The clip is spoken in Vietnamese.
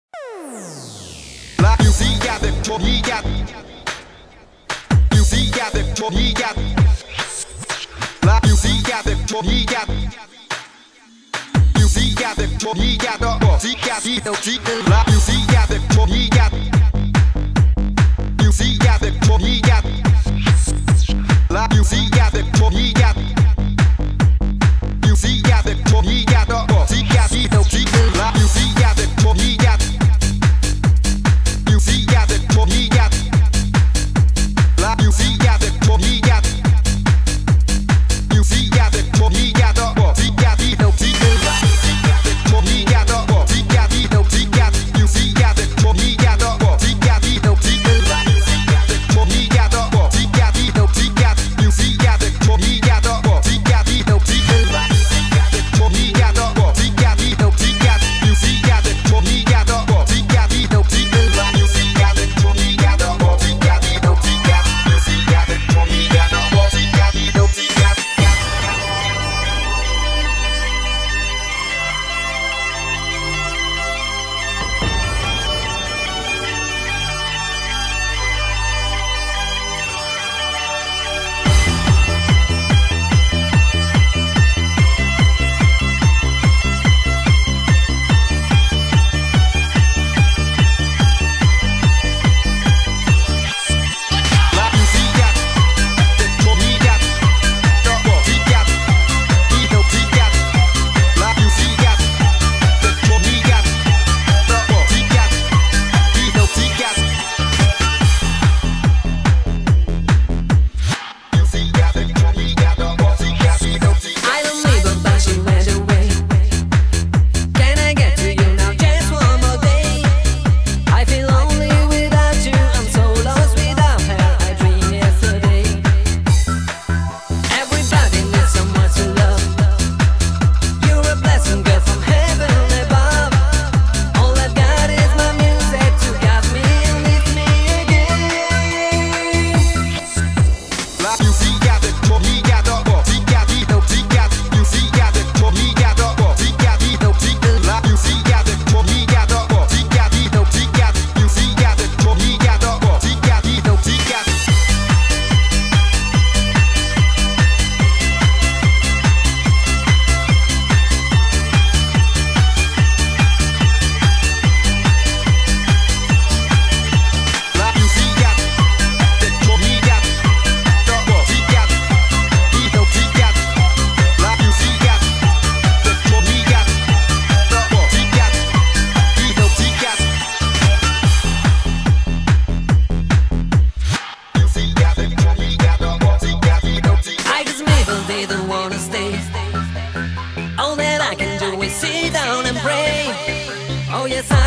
La musica del Mohican. Musica del Mohican. La musica del Mohican. Musica del Mohican. Musica di la musica del Mohican. Musica del Mohican. La musica del Mohican. Musica del Mohican. Musica di la musica del Mohican. Musica del Mohican. La musica del Mohican. Musica del Mohican. Musica di la musica del Mohican. Musica di musica. Musica del Mohican. Musica di musica. Musica del Mohican. Musica di musica. Musica del Mohican. Musica di musica. Musica del Mohican. Musica di musica. Musica del Mohican. Musica di musica. Musica del Mohican. Musica di musica. Musica del Mohican. Musica di musica. Musica del I don't leave her, but she went away. Can I get to you now just one more day? I feel lonely without you, I'm so lost without her. I dreamed yesterday. Everybody needs someone to love. You're a blessing, girl, from heaven above. All I've got is my music to guide me and lift me again. La musica del Mohican. Musica di musica. Musica del Mohican. Musica di musica. La musica del Mohican. Musica di musica. Musica del Mohican. Musica di musica. La musica del Mohican. Musica di musica. La musica del Mohican. Musica di musica. Musica del Mohican. Musica di musica. I guess maybe they don't wanna stay. All that I can do is sit down and pray. Oh yes,